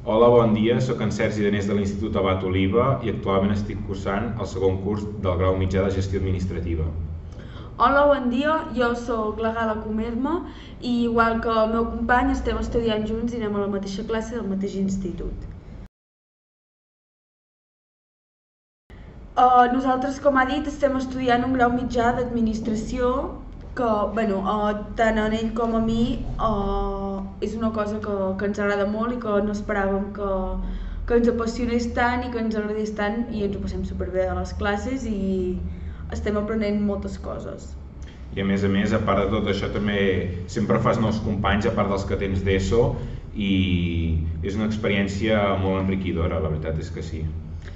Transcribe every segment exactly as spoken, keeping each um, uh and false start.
Hola, bon dia, soc en Sergi Danés de l'Institut Abat Oliva i actualment estic cursant el segon curs del grau mitjà de Gestió Administrativa. Hola, bon dia, jo sóc la Gala Comerma i igual que el meu company estem estudiant junts i anem a la mateixa classe del mateix institut. Uh, nosaltres, com ha dit, estem estudiant un grau mitjà d'administració que, bueno, uh, tant a ell com a mi uh, és una cosa que, que ens agrada molt i que no esperàvem que, que ens apassionés tant i que ens agradés tant, i ens ho passem superbé a les classes i estem aprenent moltes coses. I a més a més, a part de tot això, també sempre fas nous companys, a part dels que tens d'ESO, i és una experiència molt enriquidora, la veritat és que sí.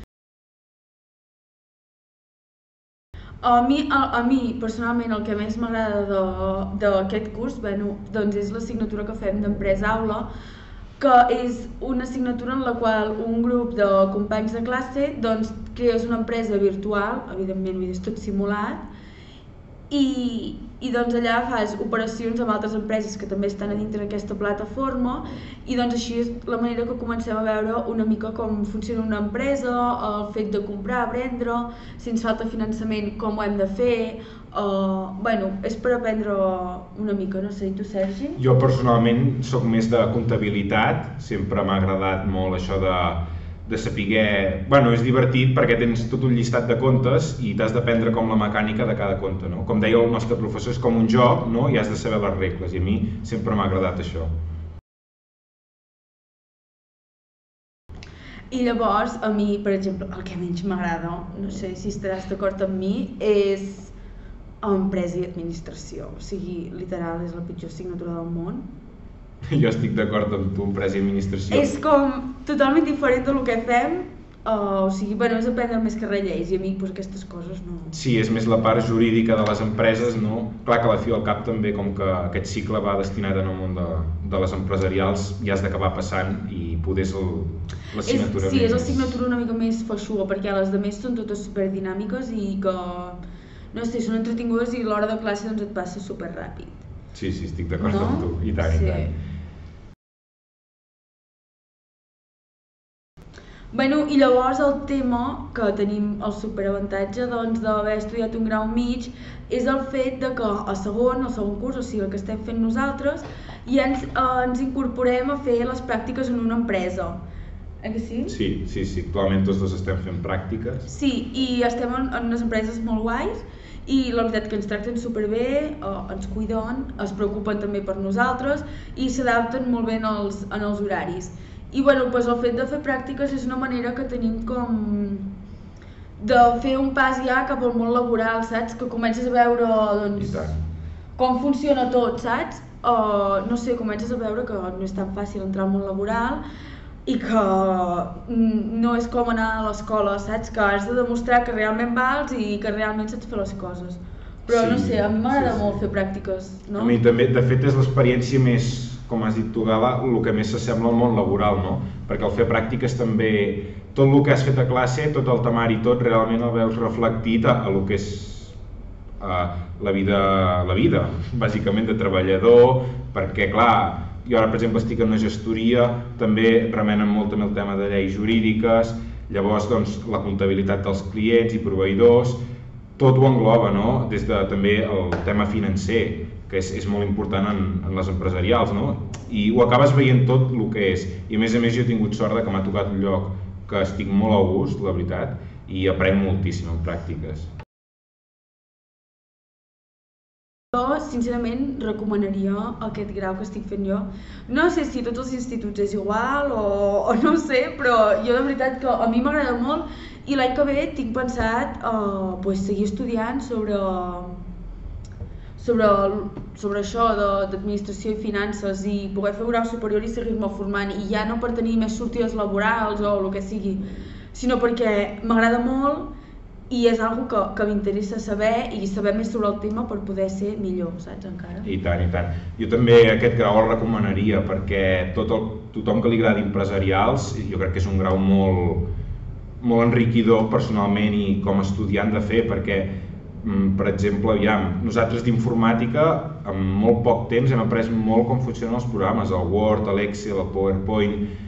A mi, a, a mi, personalment, el que més m'agrada d'aquest curs, bueno, doncs és l'assignatura que fem d'Empresa Aula, que és una assignatura en la qual un grup de companys de classe doncs, crees una empresa virtual, evidentment és tot simulat, i, i doncs allà fas operacions amb altres empreses que també estan a dintre d'aquesta plataforma, i doncs així és la manera que comencem a veure una mica com funciona una empresa, el fet de comprar, vendre, si ens falta finançament com ho hem de fer, uh, bueno, és per aprendre una mica, no sé, i tu, Sergi? Jo personalment sóc més de comptabilitat, sempre m'ha agradat molt això de de saber... Bueno, és divertit perquè tens tot un llistat de comptes i t'has d'aprendre com la mecànica de cada compte, no? Com deia el nostre professor, és com un joc, no? I has de saber les regles, i a mi sempre m'ha agradat això. I llavors, a mi, per exemple, el que menys m'agrada, no sé si estaràs d'acord amb mi, és empresa i administració. O sigui, literal, és la pitjor assignatura del món. Jo estic d'acord amb tu, empresa i administració. És com totalment diferent del que fem, uh, o sigui, bueno, és aprendre més que res lleis, i a mi pues, aquestes coses no... Sí, és més la part jurídica de les empreses, no? Clar que a la fi al cap també, com que aquest cicle va destinat en el món de, de les empresarials, ja has d'acabar passant i poder és l'assignatura Sí, més... és l'assignatura una mica més feixuga, perquè les altres són totes superdinàmiques i que, no sé, són entretingudes i l'hora de classe doncs et passa superràpid. Sí, sí, estic d'acord no? amb tu, i tant, sí. i tant. Bueno, i llavors el tema que tenim el superavantatge doncs, d'haver estudiat un grau mig és el fet de que a segon, al segon curs, o sigui el que estem fent nosaltres, ja ens, eh, ens incorporem a fer les pràctiques en una empresa. Eh que sí? Sí, sí, sí, actualment tots dos estem fent pràctiques. Sí, i estem en, en unes empreses molt guais, i la veritat que ens tracten superbé, eh, ens cuiden, es preocupen també per nosaltres i s'adapten molt bé en els, en els horaris. I bueno, doncs el fet de fer pràctiques és una manera que tenim com de fer un pas ja cap al món laboral, saps? Que comences a veure doncs, com funciona tot, saps? Uh, no sé, comences a veure que no és tan fàcil entrar al món laboral i que no és com anar a l'escola, saps? Que has de demostrar que realment vals i que realment saps fer les coses. Però sí, no sé, a mi m'agrada sí, sí. molt fer pràctiques, no? A mi també, de fet, és l'experiència més, com has dit tu, Gala, el que més s'assembla al món laboral, no? Perquè al fer pràctiques també, tot el que has fet a classe, tot el temari i tot, realment el veus reflectit a, a el que és a, la vida, la vida, bàsicament de treballador, perquè clar, jo ara per exemple estic en una gestoria, també remenen molt també el tema de lleis jurídiques, llavors doncs la comptabilitat dels clients i proveïdors, tot ho engloba, no? Des de també el tema financer, que és, és molt important en, en les empresarials, no? I ho acabes veient tot el que és. I a més a més jo he tingut sort de que m'ha tocat un lloc que estic molt a gust, la veritat, i aprenc moltíssim en pràctiques. Jo, sincerament, recomanaria aquest grau que estic fent jo. No sé si a tots els instituts és igual o, o no sé, però jo de veritat que a mi m'agrada molt i l'any que ve tinc pensat uh, pues, seguir estudiant sobre... Sobre, sobre això d'administració i finances i poder fer un grau superior i seguir-me formant, i ja no per tenir més sortides laborals o el que sigui, sinó perquè m'agrada molt i és una cosa que, que m'interessa saber i saber més sobre el tema per poder ser millor, saps, encara? I tant, i tant. Jo també aquest grau el recomanaria perquè tot el, tothom que li agradi empresarials, jo crec que és un grau molt, molt enriquidor personalment i com a estudiant de fer, perquè per exemple, aviam, nosaltres d'informàtica en molt poc temps hem après molt com funcionen els programes, el Word, l'Excel, el PowerPoint,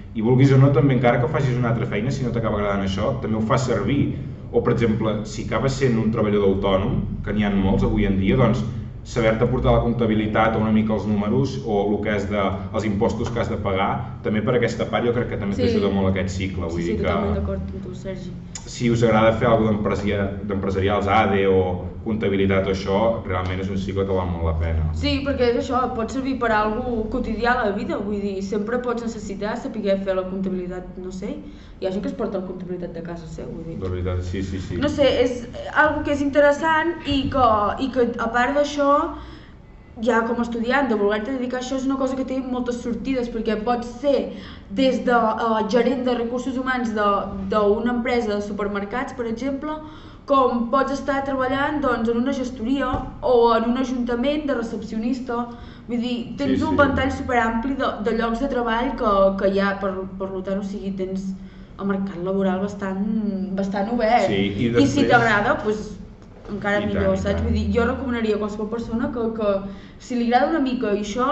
i vulguis o no, també encara que facis una altra feina, si no t'acaba agradant això, també ho fas servir. O, per exemple, si acabes sent un treballador autònom, que n'hi ha molts avui en dia, doncs saber-te portar la comptabilitat o una mica els números o el que és de, els impostos que has de pagar, també per aquesta part jo crec que també t'ajuda Sí. molt aquest cicle. Vull Sí, sí, dir totalment que d'acord amb tu, Sergi. si us agrada fer alguna cosa d'empresarials, A D E o comptabilitat o això, realment és un cicle que val molt la pena. Sí, perquè és això, pot servir per a alguna quotidià a la vida, vull dir, sempre pots necessitar saber fer la comptabilitat, no sé, hi ha gent que es porta la comptabilitat de casa seu, vull dir. La veritat, sí, sí, sí. No sé, és algo que és interessant i que, i que a part d'això, ja com a estudiant, de voler-te dedicar a això és una cosa que té moltes sortides, perquè pots ser des de uh, gerent de recursos humans d'una empresa de supermercats, per exemple, com pots estar treballant doncs, en una gestoria o en un ajuntament de recepcionista. Vull dir, tens Sí, un sí. ventall superampli de, de llocs de treball que, que hi ha, per, per tant, o sigui, tens el mercat laboral bastant, bastant obert. Sí, i I si després- t'agrada, doncs, encara I tant, millor, i saps? tant. Vull dir, jo recomanaria a qualsevol persona que, que si li agrada una mica això,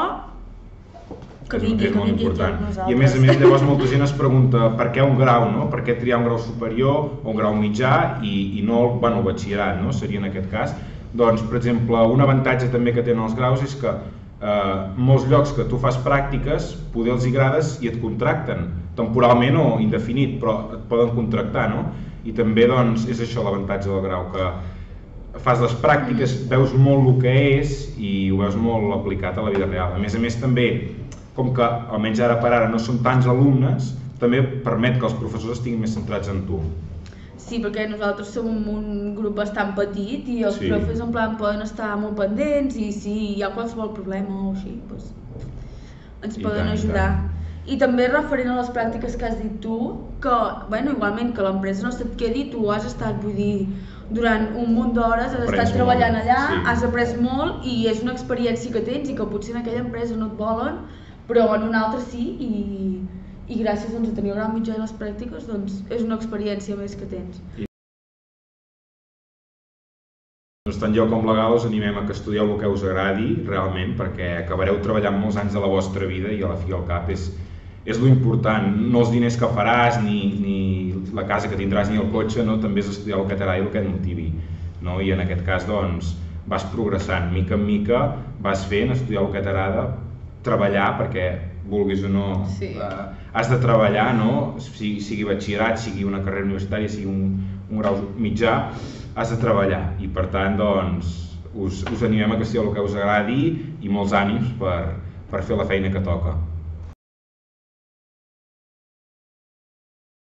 que És- vingui, és que molt vingui aquí important. amb nosaltres. I a més a més, llavors molta gent es pregunta per què un grau, no? Per què triar un grau superior o un grau mitjà i, i no bueno, el batxillerat, no? Seria en aquest cas. Doncs, per exemple, un avantatge també que tenen els graus és que eh, molts llocs que tu fas pràctiques, poder els agrades i et contracten, temporalment o indefinit, però et poden contractar, no? I també doncs, és això l'avantatge del grau, que fas les pràctiques, veus molt el que és i ho veus molt aplicat a la vida real. A més a més també, com que almenys ara per ara no són tants alumnes, també permet que els professors estiguin més centrats en tu. Sí, perquè nosaltres som un grup bastant petit i els Sí. profes en plan poden estar molt pendents i si hi ha qualsevol problema o així, doncs, ens I poden tant, i ajudar. tant. I també referent a les pràctiques que has dit tu, que, bueno, igualment, que l'empresa no se't quedi, tu has estat, vull dir, durant un munt d'hores, has Aprens estat treballant molt, allà, sí. has après molt i és una experiència que tens i que potser en aquella empresa no et volen, però en una altra sí, i, i gràcies doncs, a tenir el grau mitjà i les pràctiques, doncs és una experiència més que tens. Doncs tant jo com legal us animem a que estudieu el que us agradi realment, perquè acabareu treballant molts anys de la vostra vida i a la fi al cap és, és lo important, no els diners que faràs, ni, ni la casa que tindràs, ni el cotxe, no? També és estudiar el que t'agradi i el que et motivi, no? I en aquest cas doncs, vas progressant, mica en mica vas fent, estudiar el que t'agrada, treballar, perquè vulguis o no, Sí. eh, has de treballar, no? sigui, sigui batxillerat, sigui una carrera universitària, sigui un, un grau mitjà, has de treballar i per tant doncs, us, us animem a que estudieu el que us agradi i molts ànims per, per fer la feina que toca.